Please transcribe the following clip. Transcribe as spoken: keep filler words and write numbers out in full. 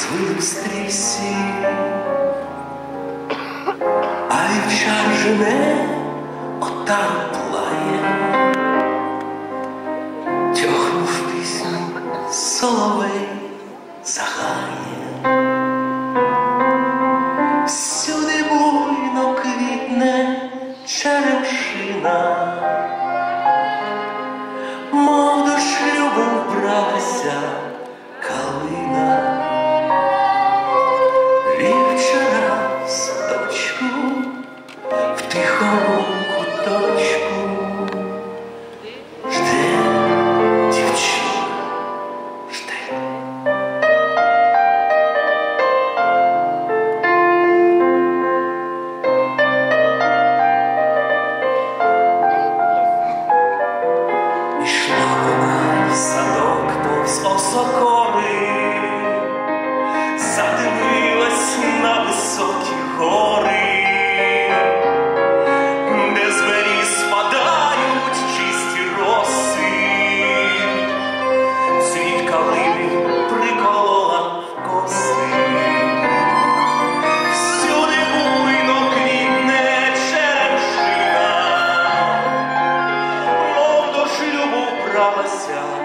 звили в стрісі, а вівчар жене, отару плає, тьохнув пісню соловей загає. Всюди буйно квітне черемшина, мов до шлюбу вбралася калина. Вівчара в садочку, в тихому куточку жде дівчина, жде. Ішла вона в садок повз осокори, задивилась на високі гори, де з беріз спадають чисті роси, цвіт калини приколола в коси. Всюди буйно квітне черемшина, мов до шлюбу вбралася